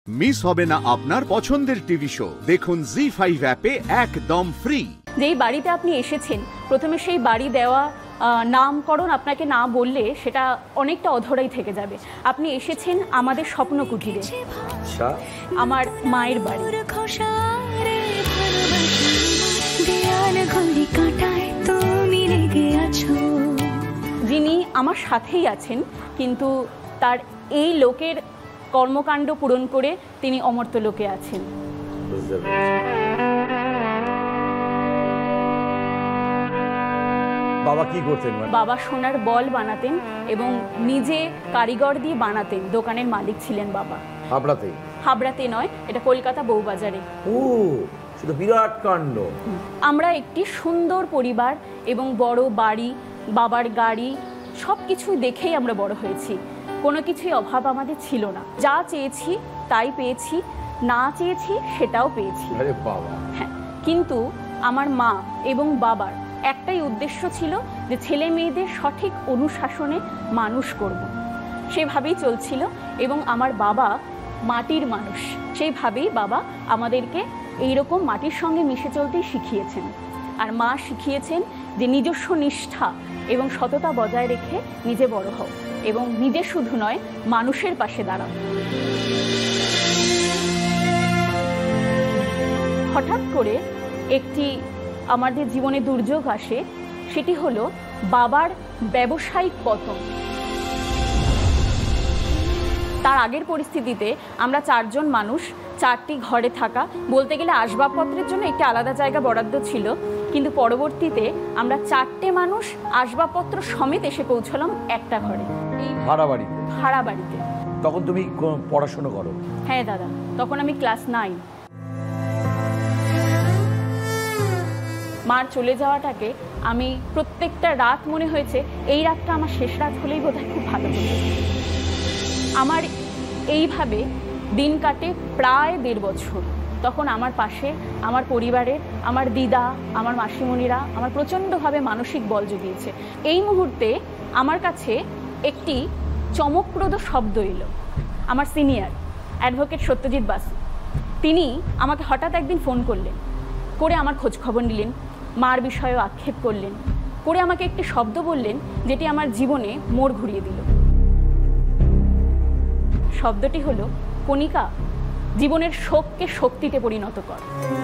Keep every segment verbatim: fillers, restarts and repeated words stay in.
Miss হবে না আপনার পছন্দের টিভি শো। দেখুন জি ফাইভ অ্যাপে একদম ফ্রি। যেই বাড়িতে আপনি এসেছেন, প্রথমে সেই বাড়ি দেওয়া নামকরণ আপনাকে না বললে সেটা অনেকটা অধরাই থেকে যাবে। আপনি এসেছেন আমাদের স্বপ্ন কুটিরে, আমার মায়ের বাড়ি। যিনি আমার সাথেই আছেন, কিন্তু তার এই লোকের কর্মকাণ্ড পূরণ করে তিনি অমর্ত্য লোকে আছেন। বাবা কি করতেন? বাবা সোনার বল বানাতেন এবং নিজে কারিগর দিয়ে বানাতেন। দোকানের মালিক ছিলেন বাবা। হাবড়াতে? হাবড়াতে নয়, এটা কলকাতা বউবাজারে। ও, সেটা বিরাট কাণ্ড। আমরা একটি সুন্দর পরিবার এবং বড় বাড়ি, বাবার গাড়ি, সব কিছুই দেখেই আমরা বড় হয়েছি। কোনো কিছুই অভাব আমাদের ছিল না। যা চেয়েছি তাই পেয়েছি, না চেয়েছি সেটাও পেয়েছি। আরে বাবা। হ্যাঁ, কিন্তু আমার মা এবং বাবার একটাই উদ্দেশ্য ছিল যে ছেলে মেয়েদের সঠিক অনুশাসনে মানুষ করব। সেভাবেই চলছিল এবং আমার বাবা মাটির মানুষ, সেইভাবেই বাবা আমাদেরকে এইরকম মাটির সঙ্গে মিশে চলতেই শিখিয়েছেন। আর মা শিখিয়েছেন যে নিজস্ব নিষ্ঠা এবং সততা বজায় রেখে নিজে বড় হও এবং নিজে শুধু নয়, মানুষের পাশে দাঁড়াও। হঠাৎ করে একটি আমাদের জীবনে দুর্যোগ আসে, সেটি হলো বাবার ব্যবসায়িক পতন। তার আগের পরিস্থিতিতে আমরা চারজন মানুষ, চারটি ঘরে থাকা, বলতে গেলে আসবাবপত্রের জন্য একটি আলাদা জায়গা বরাদ্দ ছিল, কিন্তু পরবর্তীতে আমরা চারটে মানুষ আসবাবপত্র সমেত এসে পৌঁছলাম একটা ঘরে, এই ভাড়া বাড়িতে। ভাড়া বাড়িতে। তখন তুমি পড়াশোনা করো? হ্যাঁ দাদা, তখন আমি ক্লাস নাইন। মার চলে যাওয়াটাকে আমি প্রত্যেকটা রাত মনে হয়েছে এই রাতটা আমার শেষ রাত হলেই বোধহয় খুব ভালো হতো। আমার এইভাবে দিন কাটে প্রায় দেড় বছর। তখন আমার পাশে আমার পরিবারের, আমার দিদা, আমার মাসিমণিরা আমার প্রচণ্ডভাবে মানসিক বল জুগিয়েছে। এই মুহূর্তে আমার কাছে একটি চমকপ্রদ শব্দ এলো। আমার সিনিয়র অ্যাডভোকেট সত্যজিৎ বাসু, তিনি আমাকে হঠাৎ একদিন ফোন করলেন, করে আমার খোঁজ খবর নিলেন, মার বিষয়েও আক্ষেপ করলেন, করে আমাকে একটি শব্দ বললেন যেটি আমার জীবনে মোড় ঘুরিয়ে দিল। শব্দটি হলো, কণিকা, জীবনের শোককে শক্তিতে পরিণত কর।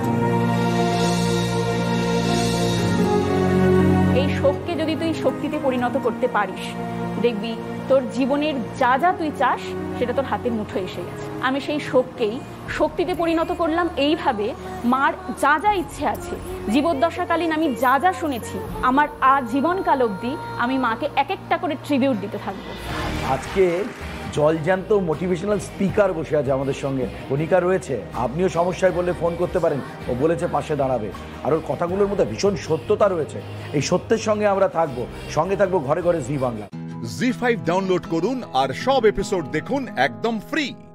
এই শোককে যদি তুই শক্তিতে পরিণত করতে পারিস, দেখবি তোর জীবনের যা যা তুই চাস সেটা তোর হাতের মুঠোয় এসে গেছে। আমি সেই শোককেই শক্তিতে পরিণত করলাম এইভাবে, মার যা যা ইচ্ছে আছে, জীবদ্দশাকালীন আমি যা যা শুনেছি, আমার আজীবনকাল অবধি আমি মাকে এক একটা করে ট্রিবিউট দিতে থাকবো। আজকে জলজ্যান্ত মোটিভেশনাল স্পিকার বসে আছে আমাদের সঙ্গে, কণিকা রয়েছে। আপনিও সমস্যায় বললে ফোন করতে পারেন, ও বলেছে পাশে দাঁড়াবে। আর ওর কথাগুলোর মধ্যে ভীষণ সত্যতা রয়েছে। এই সত্যের সঙ্গে আমরা থাকবো, সঙ্গে থাকবো ঘরে ঘরে Zee Bangla. Zee five download করুন আর সব এপিসোড দেখুন একদম ফ্রি।